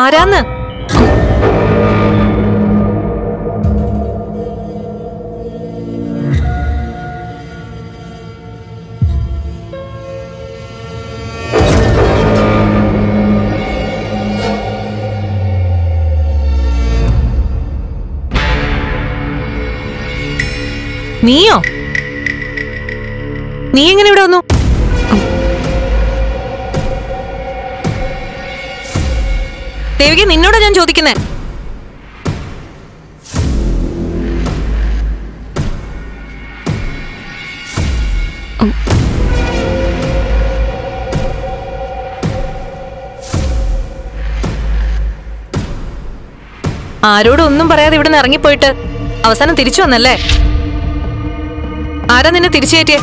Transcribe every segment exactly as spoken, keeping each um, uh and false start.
ആരാന്ന്? നീയോ? നീ എങ്ങനെ ഇവിടെ വന്നു? ദേവിക, നിന്നോടാ ഞാൻ ചോദിക്കുന്നേ. ആരോടും ഒന്നും പറയാതെ ഇവിടെ നിന്ന് ഇറങ്ങിപ്പോയിട്ട് അവസാനം തിരിച്ചു വന്നല്ലേ? ആരാ നിന്നെ തിരിച്ചു കയറ്റിയേ?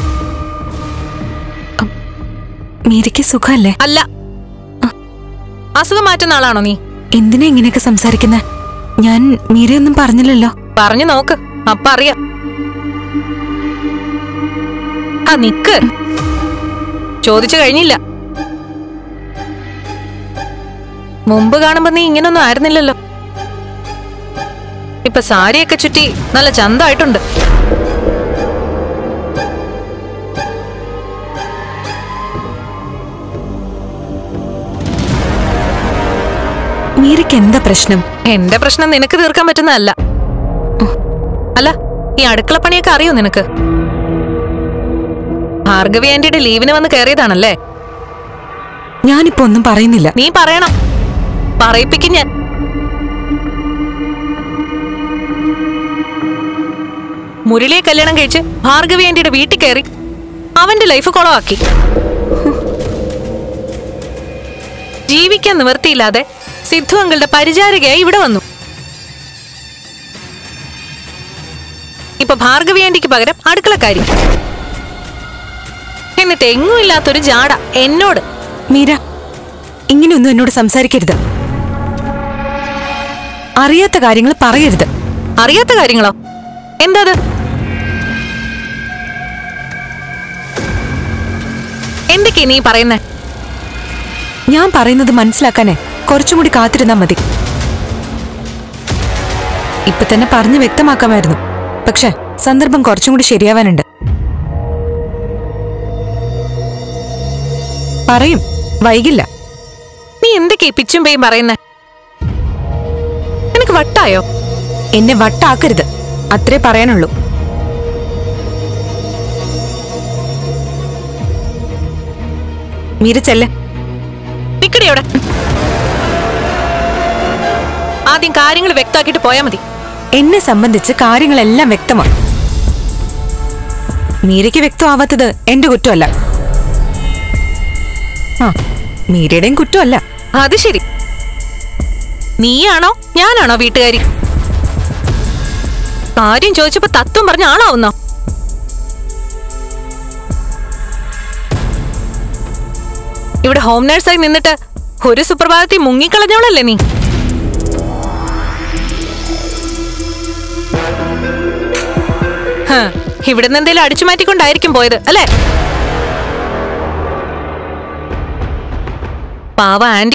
മീരയ്ക്ക് സുഖമല്ലേ? അല്ല. അസുഖം മാറ്റുന്ന ആളാണോ നീ? എന്തിനാ ഇങ്ങനെയൊക്കെ സംസാരിക്കുന്നെ? ഞാൻ മീരയൊന്നും പറഞ്ഞില്ലല്ലോ. പറഞ്ഞു നോക്ക്, അപ്പ അറിയാം. ആ നിക്ക്, ചോദിച്ചു കഴിഞ്ഞില്ല. മുമ്പ് കാണുമ്പോ നീ ഇങ്ങനൊന്നും ആയിരുന്നില്ലല്ലോ. ഇപ്പൊ സാരിയൊക്കെ ചുറ്റി നല്ല ചന്തമായിട്ടുണ്ട്. മീരയ്ക്ക് എന്താ പ്രശ്നം? എന്റെ പ്രശ്നം നിനക്ക് തീർക്കാൻ പറ്റുന്നതല്ല. അല്ല, ഈ അടുക്കള പണിയൊക്കെ അറിയോ നിനക്ക്? ഭാർഗവി ആന്റിയുടെ ലീവിന് വന്ന് കയറിയതാണല്ലേ? ഞാനിപ്പോ ഒന്നും പറയുന്നില്ല. നീ പറയണം, പറയിപ്പിക്കും ഞാൻ. മുരളിയെ കല്യാണം കഴിച്ച് ഭാർഗവി ആന്റിയുടെ വീട്ടിൽ കയറി അവന്റെ ലൈഫ് കുളമാക്കി. ജീവിക്കാൻ നിവർത്തിയില്ലാതെ സിദ്ധു അങ്കിളുടെ പരിചാരികയായി ഇവിടെ വന്നു. ഇപ്പൊ ഭാർഗവി ആന്റിക്ക് പകരം അടുക്കളക്കാരി. എന്നിട്ട് എങ്ങും ഇല്ലാത്തൊരു ജാട എന്നോട്. മീര, ഇങ്ങനെയൊന്നും എന്നോട് സംസാരിക്കരുത്. അറിയാത്ത കാര്യങ്ങൾ പറയരുത്. അറിയാത്ത കാര്യങ്ങളോ? എന്താത്? എന്തൊക്കെ നീ പറയുന്നേ? ഞാൻ പറയുന്നത് മനസ്സിലാക്കാനേ കുറച്ചും കൂടി കാത്തിരുന്നാ മതി. ഇപ്പൊ തന്നെ പറഞ്ഞു വ്യക്തമാക്കാമായിരുന്നു. പക്ഷെ സന്ദർഭം കുറച്ചും കൂടി ശരിയാവാനുണ്ട്. പറയും, വൈകില്ല. നീ എന്തൊക്കെ പിച്ചും പേയും പറയുന്നേ? എനിക്ക് വട്ടായോ? എന്നെ വട്ടാക്കരുത്, അത്രേ പറയാനുള്ളൂ. മീര ചെല്ല്. നിക്കടി അവിടെ. ആദ്യം കാര്യങ്ങൾ വ്യക്തമാക്കിട്ട് പോയാ മതി. എന്നെ സംബന്ധിച്ച് കാര്യങ്ങളെല്ലാം വ്യക്തമാണ്. മീരയ്ക്ക് വ്യക്തമാവാത്തത് എന്റെ കുറ്റമല്ല. ആ, മീരയുടെയും കുറ്റമല്ല. അത് ശരി. നീയാണോ ഞാനാണോ വീട്ടുകാരി? കാര്യം ചോദിച്ചപ്പോ തത്വം പറഞ്ഞ ആളാവുന്നോ? ഇവിടെ ഹോം നേഴ്സായി നിന്നിട്ട് ഒരു സുപ്രഭാതത്തിൽ മുങ്ങിക്കളഞ്ഞോളല്ലേ നീ? ഇവിടുന്ന് എന്തേലും അടിച്ചു മാറ്റിക്കൊണ്ടായിരിക്കും പോയത് അല്ലേ? പാവ ആന്റി